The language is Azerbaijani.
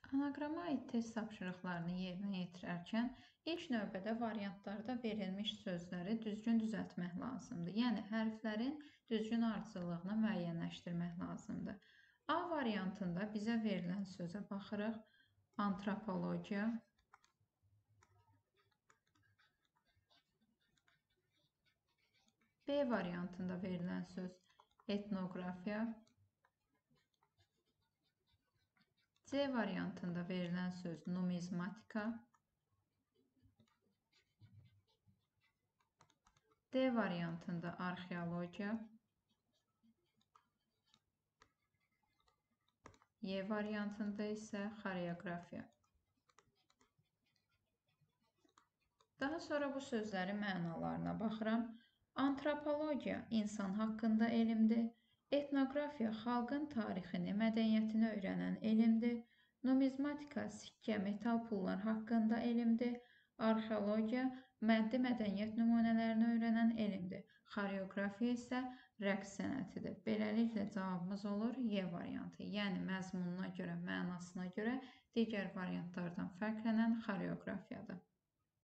Anaqrama aid test tapşırıqlarını yerinə yetirərkən ilk növbədə variantlarda verilmiş sözləri düzgün düzəltmək lazımdır. Yəni, hərflərin düzgün ardıcıllığını müəyyənləşdirmək lazımdır. A variantında bizə verilən sözə baxırıq. Antropologiya. B variantında verilən söz etnoqrafiya. C variantında verilən söz numizmatika. D variantında arxeologiya. Y variantında isə xoreografiya. Daha sonra bu sözlərin mənalarına baxıram. Antropologiya insan haqqında elmdir. Etnoqrafiya xalqın tarixini, mədəniyyətini öyrənən elmdir. Numizmatika sikkə, metal pullar haqqında elmdir. Arxeologiya maddi mədəniyyət nümunələrini öyrənən elmdir. Xoreografiya isə rəqs sənətidir. Beləliklə cavabımız olur Y variantı. Yəni məzmununa görə, mənasına görə digər variantlardan fərqlənən xoreografiyadır.